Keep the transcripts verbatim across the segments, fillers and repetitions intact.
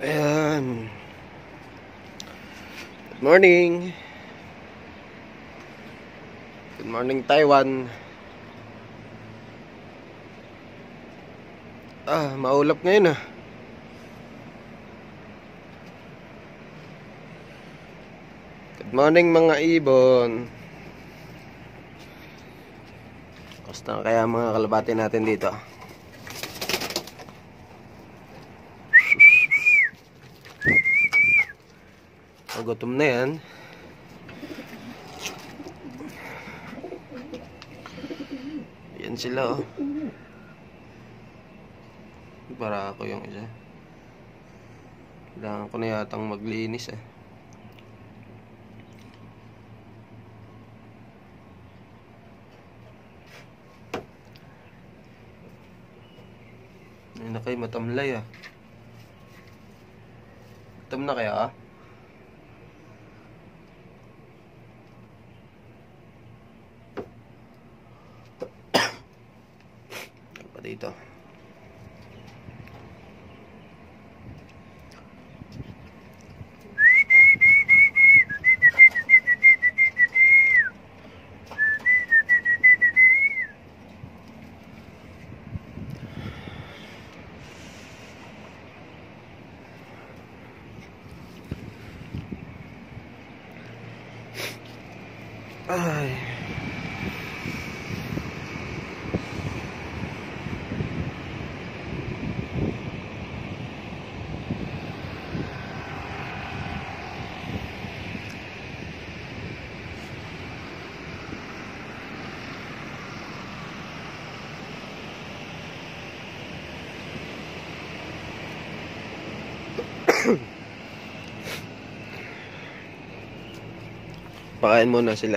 Ayan. Good morning. Good morning, Taiwan. Ah, maulap ngayon ah. Good morning mga ibon. Kamusta kaya mga kalabati natin dito? Magutom na yan. Yan sila oh. Para ako yung isa. Kailangan ko na yatang maglinis eh. Ay na kayo, matamlay ah. Matam na kaya ah. Pa dito. Ay. Pakain muna sila.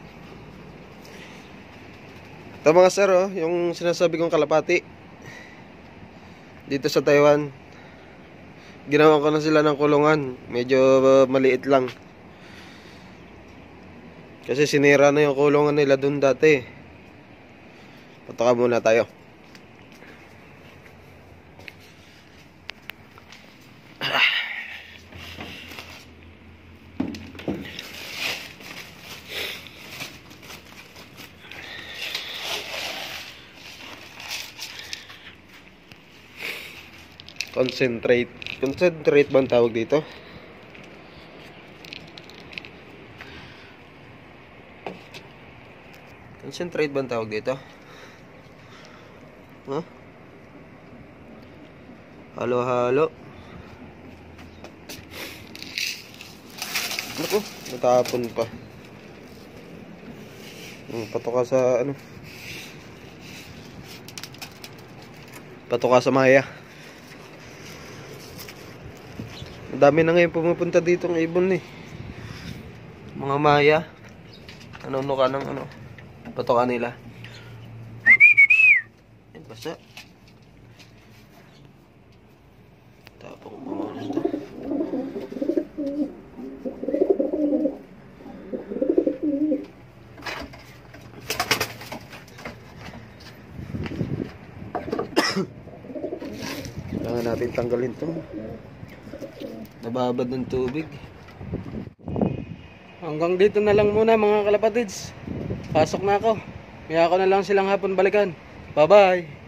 Ito mga sir oh, yung sinasabi kong kalapati dito sa Taiwan. Ginawa ko na sila ng kulungan. Medyo uh, maliit lang. Kasi sinira na yung kulungan nila dun dati. Patoka muna tayo. Concentrate. Concentrate ba ang tawag dito? Concentrate ba ang tawag dito? Huh? Halo halo. Naku, natapon pa. Hmm, patoka sa ano? Patoka sa maya. Ang dami na ngayon pumupunta dito ng ibon eh. Mga maya. Ano-ano ka ng ano. Patoka nila. Ay, basa. Tapos ko muna ito. Kailangan natin tanggalin ito. Nababad ng tubig. Hanggang dito na lang muna mga kalapatids. Pasok na ako. Kaya ako na lang silang hapon balikan. Bye bye.